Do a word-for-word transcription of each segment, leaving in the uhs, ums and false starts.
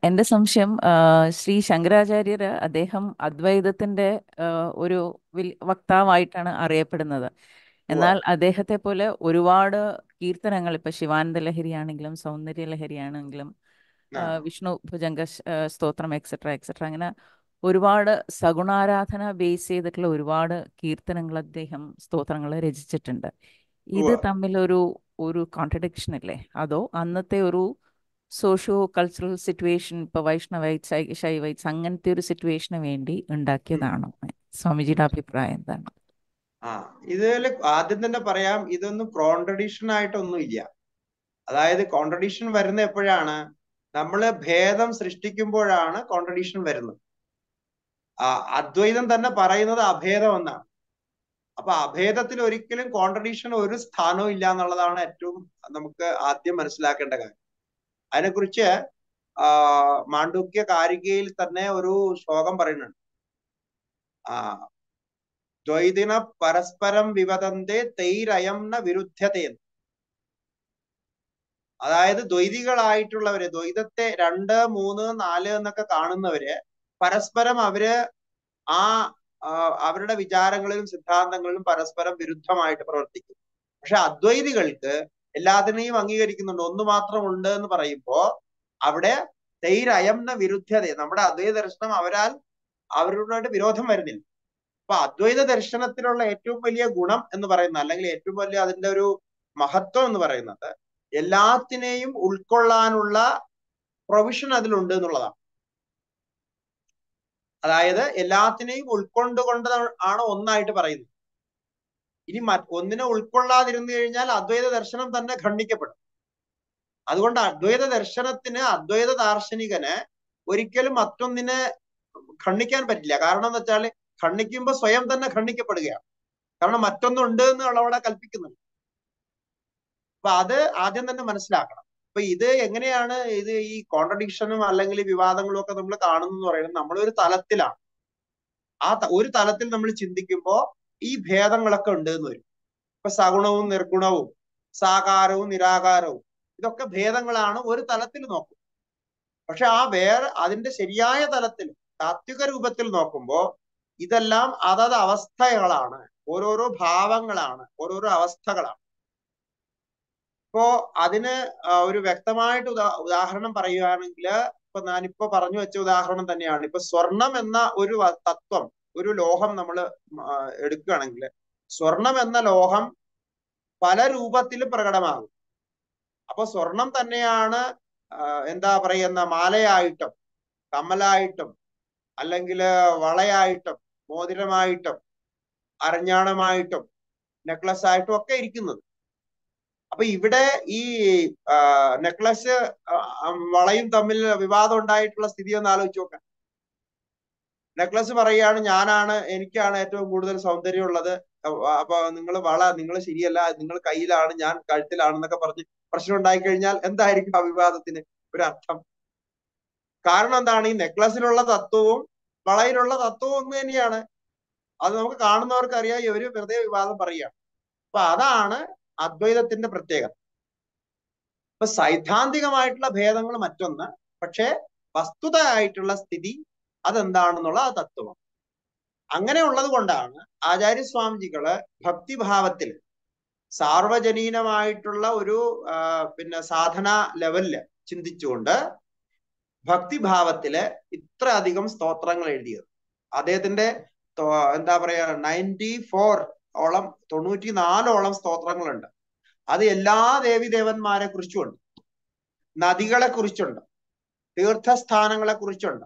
എൻ്റെ സംശയം ആ, ശ്രീ ശങ്കരാചാര്യർ അദ്ദേഹം അദ്വൈതത്തിൻ്റെ ആ, ഒരു വിൽ വക്താവായിട്ടാണ് അറിയപ്പെടുന്നത്. ഉവ്വ്. എന്നാൽ അദ്ദേഹത്തെ പോലെ ഒരുപാട് കീർത്തനങ്ങൾ ഇപ്പൊ ശിവാനന്ദ ലഹരിയാണെങ്കിലും സൗന്ദര്യ ലഹരിയാണെങ്കിലും ആ ആ, വിഷ്ണു ഭുജംഗ ശ- ആ, സ്തോത്രം എക്സെട്ര എക്സെട്ര അങ്ങനെ ഒരുപാട് സഗുണാരാധന ബേസ് ചെയ്തിട്ടുള്ള ഒരുപാട് കീർത്തനങ്ങൾ അദ്ദേഹം സ്തോത്രങ്ങൾ രചിച്ചിട്ടുണ്ട്. ഇത് ഉവ്വ്. തമ്മിൽ ഒരു ഒരു കോൺട്രഡിക്ഷൻ ഇല്ലേ? അതോ അന്നത്തെ ഒരു സോഷ്യോ കൾച്ചറൽ സിറ്റുവേഷൻ, ഇപ്പൊ വൈഷ്ണവൈറ്റ്സ് ശൈ- ശൈവൈറ്റ്സ് അങ്ങനത്തെ ഒരു സിറ്റുവേഷന് വേണ്ടി ഉം. ഉണ്ടാക്കിയതാണോ? സ്വാമിജിയുടെ അഭിപ്രായം എന്താണ്? ആ ഇതില് ആദ്യം തന്നെ പറയാം, ഇതൊന്നും കോൺട്രഡിക്ഷൻ ആയിട്ടൊന്നും ഇല്ല. അതായത് കോൺട്രഡിക്ഷൻ വരുന്ന എപ്പോഴാണ്? നമ്മള് ഭേദം സൃഷ്ടിക്കുമ്പോഴാണ് കോൺട്രഡിക്ഷൻ വരുന്നത്. ആ അദ്വൈതം തന്നെ പറയുന്നത് അഭേദം എന്നാണ്. അപ്പൊ അഭേദത്തിൽ ഒരിക്കലും കോൺട്രഡിക്ഷൻ ഒരു സ്ഥാനവും ഇല്ല എന്നുള്ളതാണ് ഏറ്റവും നമുക്ക് ആദ്യം മനസ്സിലാക്കേണ്ട കാര്യം. അതിനെക്കുറിച്ച് ആ മാണ്ഡൂക്യ കാരികയിൽ തന്നെ ഒരു ശ്ലോകം പറയുന്നുണ്ട്. ആ ദ്വൈതിന പരസ്പരം വിവദന്തേ തൈരയം ന വിരുദ്ധ്യതേ. അതായത് ദ്വൈതികളായിട്ടുള്ളവര്, ദ്വൈതത്തെ രണ്ട് മൂന്ന് നാല് എന്നൊക്കെ കാണുന്നവര് പരസ്പരം അവര് ആ ആ, അവരുടെ വിചാരങ്ങളിലും സിദ്ധാന്തങ്ങളിലും പരസ്പരം വിരുദ്ധമായിട്ട് പ്രവർത്തിക്കും. പക്ഷെ അദ്വൈതികൾക്ക് എല്ലാത്തിനെയും അംഗീകരിക്കുന്നുണ്ട്. ഒന്ന് മാത്രം ഉണ്ട് എന്ന് പറയുമ്പോ അവിടെ തൈരയംന വിരുദ്ധ്യത, നമ്മുടെ അദ്വൈത ദർശനം അവരാൽ അവരോടായിട്ട് വിരോധം വരുന്നില്ല. അപ്പൊ അദ്വൈത ദർശനത്തിലുള്ള ഏറ്റവും വലിയ ഗുണം എന്ന് പറയുന്നത്, അല്ലെങ്കിൽ ഏറ്റവും വലിയ അതിന്റെ ഒരു മഹത്വം എന്ന് പറയുന്നത്, എല്ലാത്തിനെയും ഉൾക്കൊള്ളാനുള്ള പ്രൊവിഷൻ അതിലുണ്ട് എന്നുള്ളതാണ്. അതായത് എല്ലാത്തിനെയും ഉൾക്കൊണ്ടുകൊണ്ട് ആണ് ഒന്നായിട്ട് പറയുന്നത്. ഇനി ഒന്നിനെ ഉൾക്കൊള്ളാതിരുന്നു കഴിഞ്ഞാൽ അദ്വൈത ദർശനം തന്നെ ഖണ്ഡിക്കപ്പെടും. അതുകൊണ്ട് അദ്വൈത ദർശനത്തിന്, അദ്വൈത ദാർശനികന് ഒരിക്കലും മറ്റൊന്നിനെ ഖണ്ഡിക്കാൻ പറ്റില്ല. കാരണം എന്ന് വെച്ചാൽ ഖണ്ഡിക്കുമ്പോൾ സ്വയം തന്നെ ഖണ്ഡിക്കപ്പെടുകയാണ്. കാരണം മറ്റൊന്നുണ്ട് എന്ന് അവിടെ കൽപ്പിക്കുന്നുണ്ട്. അപ്പൊ അത് ആദ്യം തന്നെ മനസ്സിലാക്കണം. അപ്പൊ ഇത് എങ്ങനെയാണ് ഇത് ഈ കോൺട്രഡിക്ഷനും അല്ലെങ്കിൽ വിവാദങ്ങളും ഒക്കെ നമ്മൾ കാണുന്നു പറയുന്നത്, നമ്മളൊരു തലത്തിലാണ്. ആ ഒരു തലത്തിൽ നമ്മൾ ചിന്തിക്കുമ്പോ ഈ ഭേദങ്ങളൊക്കെ ഉണ്ട് എന്ന് വരും. ഇപ്പൊ സഗുണവും നിർഗുണവും സാകാരവും നിരാകാരവും ഇതൊക്കെ ഭേദങ്ങളാണ് ഒരു തലത്തിൽ നോക്കും. പക്ഷെ ആ വേറെ അതിന്റെ ശരിയായ തലത്തിൽ താത്വിക രൂപത്തിൽ നോക്കുമ്പോ ഇതെല്ലാം അതത് അവസ്ഥകളാണ്, ഓരോരോ ഭാവങ്ങളാണ്, ഓരോരോ അവസ്ഥകളാണ്. ഇപ്പോ അതിന് ഒരു വ്യക്തമായിട്ട് ഉദാ ഉദാഹരണം പറയുകയാണെങ്കിൽ, ഇപ്പൊ ഞാനിപ്പോ പറഞ്ഞു വെച്ച ഉദാഹരണം തന്നെയാണ്. ഇപ്പൊ സ്വർണം എന്ന ഒരു തത്വം, ഒരു ലോഹം നമ്മൾ എടുക്കുകയാണെങ്കിൽ, സ്വർണം എന്ന ലോഹം പല രൂപത്തിലും പ്രകടമാകും. അപ്പൊ സ്വർണം തന്നെയാണ് എന്താ പറയുന്ന മാലയായിട്ടും കമ്മലായിട്ടും അല്ലെങ്കിൽ വളയായിട്ടും മോതിരമായിട്ടും അരഞ്ഞാണമായിട്ടും നെക്ലസ് ആയിട്ടും ഒക്കെ ഇരിക്കുന്നത്. അപ്പൊ ഇവിടെ ഈ നെക്ലസ് വളയും തമ്മിൽ വിവാദം ഉണ്ടായിട്ടുള്ള സ്ഥിതി ഒന്ന് ആലോചിച്ച് നോക്കാം. നെക്ലസ് പറയുകയാണ് ഞാനാണ്, എനിക്കാണ് ഏറ്റവും കൂടുതൽ സൗന്ദര്യം ഉള്ളത്, അപ്പൊ നിങ്ങൾ വള നിങ്ങൾ ശരിയല്ല, നിങ്ങൾ കയ്യിലാണ്, ഞാൻ കഴുത്തിലാണെന്നൊക്കെ പറഞ്ഞ് പ്രശ്നം ഉണ്ടായി കഴിഞ്ഞാൽ എന്തായിരിക്കും ആ വിവാദത്തിന് ഒരു അർത്ഥം? കാരണം എന്താണ്? ഈ നെക്ലസിലുള്ള തത്വവും വളയിലുള്ള തത്വവും ഒന്ന് തന്നെയാണ്. അത് നമുക്ക് കാണുന്നവർക്ക് അറിയാം, ഇവര് വെറുതെ വിവാദം പറയുകയാണ്. അപ്പൊ അതാണ് അദ്വൈതത്തിന്റെ പ്രത്യേകത. ഇപ്പൊ സൈദ്ധാന്തികമായിട്ടുള്ള ഭേദങ്ങൾ മറ്റൊന്ന്, പക്ഷെ വസ്തുതയായിട്ടുള്ള സ്ഥിതി അതെന്താണെന്നുള്ള ആ തത്വം. അങ്ങനെ ഉള്ളത് കൊണ്ടാണ് ആചാര്യസ്വാമിജികള് ഭക്തിഭാവത്തിൽ സാർവജനീനമായിട്ടുള്ള ഒരു പിന്നെ സാധന ലെവലില് ചിന്തിച്ചുകൊണ്ട് ഭക്തിഭാവത്തില് ഇത്ര അധികം സ്തോത്രങ്ങൾ എഴുതിയത്. അദ്ദേഹത്തിന്റെ എന്താ പറയാ നയൻറ്റി ഫോർ ഓളം തൊണ്ണൂറ്റി നാലോളം സ്തോത്രങ്ങളുണ്ട്. അത് എല്ലാ ദേവിദേവന്മാരെ കുറിച്ചുമുണ്ട്, നദികളെ കുറിച്ചുണ്ട്, തീർത്ഥസ്ഥാനങ്ങളെ കുറിച്ചുണ്ട്.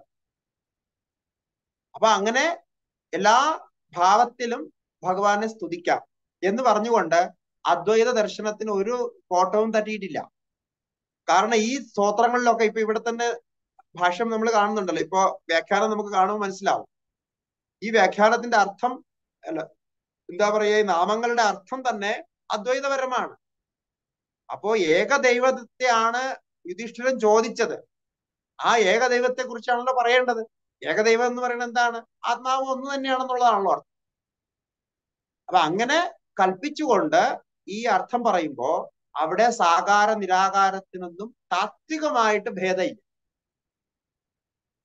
അപ്പൊ അങ്ങനെ എല്ലാ ഭാവത്തിലും ഭഗവാനെ സ്തുതിക്കാം എന്ന് പറഞ്ഞുകൊണ്ട് അദ്വൈത ദർശനത്തിന് ഒരു കോട്ടവും തട്ടിയിട്ടില്ല. കാരണം ഈ സ്തോത്രങ്ങളിലൊക്കെ ഇപ്പൊ ഇവിടെ തന്നെ ഭാഷ്യം നമ്മൾ കാണുന്നുണ്ടല്ലോ, ഇപ്പൊ വ്യാഖ്യാനം നമുക്ക് കാണുമ്പോൾ മനസ്സിലാവും. ഈ വ്യാഖ്യാനത്തിന്റെ അർത്ഥം അല്ല എന്താ പറയുക, ഈ നാമങ്ങളുടെ അർത്ഥം തന്നെ അദ്വൈതപരമാണ്. അപ്പോ ഏകദൈവത്തെയാണ് യുധിഷ്ഠിരൻ ചോദിച്ചത്. ആ ഏകദൈവത്തെ കുറിച്ചാണല്ലോ പറയേണ്ടത്. ഏകദൈവം എന്ന് പറയുന്നത് എന്താണ്? ആത്മാവ് ഒന്ന് തന്നെയാണെന്നുള്ളതാണല്ലോ അർത്ഥം. അപ്പൊ അങ്ങനെ കൽപ്പിച്ചുകൊണ്ട് ഈ അർത്ഥം പറയുമ്പോ അവിടെ സാകാര നിരാകാരത്തിനൊന്നും താത്വികമായിട്ട് ഭേദമില്ല.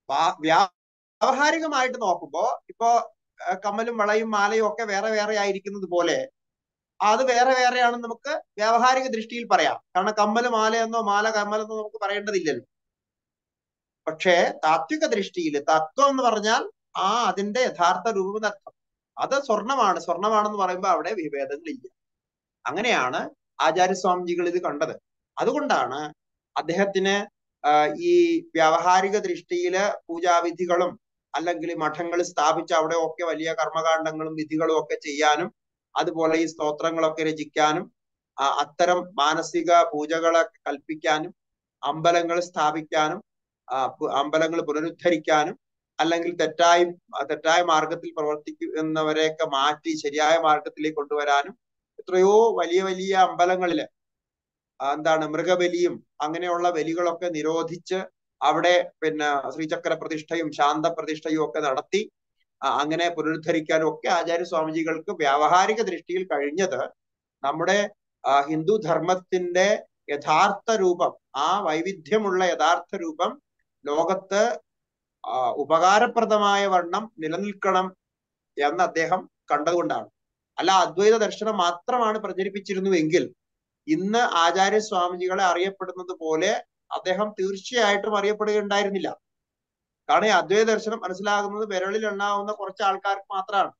വ്യാവഹാരികമായിട്ട് നോക്കുമ്പോ ഇപ്പോ കമ്മലും വളയും മാലയും ഒക്കെ വേറെ വേറെ ആയിരിക്കുന്നത് പോലെ അത് വേറെ വേറെയാണെന്ന് നമുക്ക് വ്യാവഹാരിക ദൃഷ്ടിയിൽ പറയാം. കാരണം കമ്മല് മാലയെന്നോ മാല കമ്മലെന്നോ നമുക്ക് പറയേണ്ടതില്ലല്ലോ. പക്ഷേ താത്വിക ദൃഷ്ടിയിൽ തത്വം എന്ന് പറഞ്ഞാൽ ആ അതിന്റെ യഥാർത്ഥ രൂപനർത്ഥം അത് സ്വർണമാണ്. സ്വർണമാണെന്ന് പറയുമ്പോൾ അവിടെ വിഭേദങ്ങളില്ല. അങ്ങനെയാണ് ആചാര്യസ്വാമിജികൾ ഇത് കണ്ടത്. അതുകൊണ്ടാണ് അദ്ദേഹത്തിന് ഈ വ്യാവഹാരിക ദൃഷ്ടിയില് പൂജാവിധികളും അല്ലെങ്കിൽ മഠങ്ങൾ സ്ഥാപിച്ച് അവിടെ ഒക്കെ വലിയ കർമ്മകാണ്ഡങ്ങളും വിധികളും ഒക്കെ ചെയ്യാനും അതുപോലെ ഈ സ്തോത്രങ്ങളൊക്കെ രചിക്കാനും അത്തരം മാനസിക പൂജകളെ കൽപ്പിക്കാനും അമ്പലങ്ങൾ സ്ഥാപിക്കാനും അമ്പലങ്ങൾ പുനരുദ്ധരിക്കാനും അല്ലെങ്കിൽ തെറ്റായി തെറ്റായ മാർഗത്തിൽ പ്രവർത്തിക്കുന്നവരെയൊക്കെ മാറ്റി ശരിയായ മാർഗത്തിലേക്ക് കൊണ്ടുവരാനും എത്രയോ വലിയ വലിയ അമ്പലങ്ങളില് എന്താണ് മൃഗബലിയും അങ്ങനെയുള്ള ബലികളൊക്കെ നിരോധിച്ച് അവിടെ പിന്നെ ശ്രീചക്ര പ്രതിഷ്ഠയും ശാന്ത പ്രതിഷ്ഠയും ഒക്കെ നടത്തി അങ്ങനെ പുനരുദ്ധരിക്കാനും ഒക്കെ ആചാര്യസ്വാമിജികൾക്ക് വ്യാവഹാരിക ദൃഷ്ടിയിൽ കഴിഞ്ഞത് നമ്മുടെ ഹിന്ദു ധർമ്മത്തിന്റെ യഥാർത്ഥ രൂപം ആ വൈവിധ്യമുള്ള യഥാർത്ഥ രൂപം ലോകത്ത് ഉപകാരപ്രദമായ വണ്ണം നിലനിൽക്കണം എന്ന് അദ്ദേഹം കണ്ടതുകൊണ്ടാണ്. അല്ല അദ്വൈത ദർശനം മാത്രമാണ് പ്രചരിപ്പിച്ചിരുന്നുവെങ്കിൽ ഇന്ന് ആചാര്യസ്വാമിജികളെ അറിയപ്പെടുന്നത് പോലെ അദ്ദേഹം തീർച്ചയായിട്ടും അറിയപ്പെടുകയുണ്ടായിരുന്നില്ല. കാരണം അദ്വൈത ദർശനം മനസ്സിലാകുന്നത് വിരളിൽ എണ്ണാവുന്ന കുറച്ച് ആൾക്കാർക്ക് മാത്രമാണ്.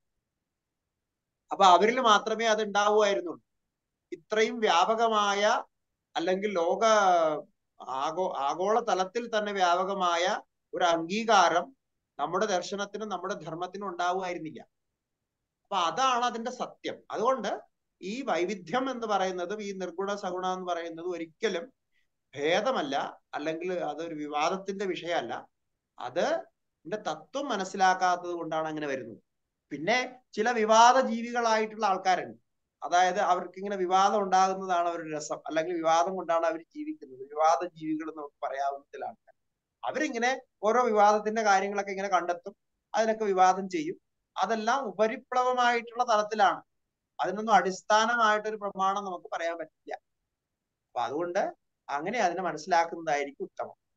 അപ്പൊ അവരിൽ മാത്രമേ അത് ഉണ്ടാവുമായിരുന്നുള്ളൂ. ഇത്രയും വ്യാപകമായ അല്ലെങ്കിൽ ലോക ആഗോ ആഗോള തലത്തിൽ തന്നെ വ്യാപകമായ ഒരു അംഗീകാരം നമ്മുടെ ദർശനത്തിനും നമ്മുടെ ധർമ്മത്തിനും ഉണ്ടാവുമായിരുന്നില്ല. അപ്പൊ അതാണ് അതിന്റെ സത്യം. അതുകൊണ്ട് ഈ വൈവിധ്യം എന്ന് പറയുന്നതും ഈ നിർഗുണ സഗുണ എന്ന് പറയുന്നതും ഒരിക്കലും ഭേദമല്ല, അല്ലെങ്കിൽ അതൊരു വിവാദത്തിന്റെ വിഷയമല്ല. അത് ഇതിന്റെ തത്വം മനസ്സിലാക്കാത്തത് കൊണ്ടാണ് അങ്ങനെ വരുന്നത്. പിന്നെ ചില വിവാദ ജീവികളായിട്ടുള്ള ആൾക്കാരുണ്ട്. അതായത് അവർക്ക് ഇങ്ങനെ വിവാദം ഉണ്ടാകുന്നതാണ് അവരുടെ രസം, അല്ലെങ്കിൽ വിവാദം കൊണ്ടാണ് അവർ ജീവിക്കുന്നത്. വിവാദ ജീവികൾ എന്ന് നമുക്ക് പറയാവുന്ന ചില ആൾക്കാർ അവരിങ്ങനെ ഓരോ വിവാദത്തിന്റെ കാര്യങ്ങളൊക്കെ ഇങ്ങനെ കണ്ടെത്തും, അതിനൊക്കെ വിവാദം ചെയ്യും. അതെല്ലാം ഉപരിപ്ലവമായിട്ടുള്ള തലത്തിലാണ്. അതിനൊന്നും അടിസ്ഥാനമായിട്ടൊരു പ്രമാണം നമുക്ക് പറയാൻ പറ്റില്ല. അപ്പൊ അതുകൊണ്ട് അങ്ങനെ അതിനെ മനസ്സിലാക്കുന്നതായിരിക്കും ഉത്തമം.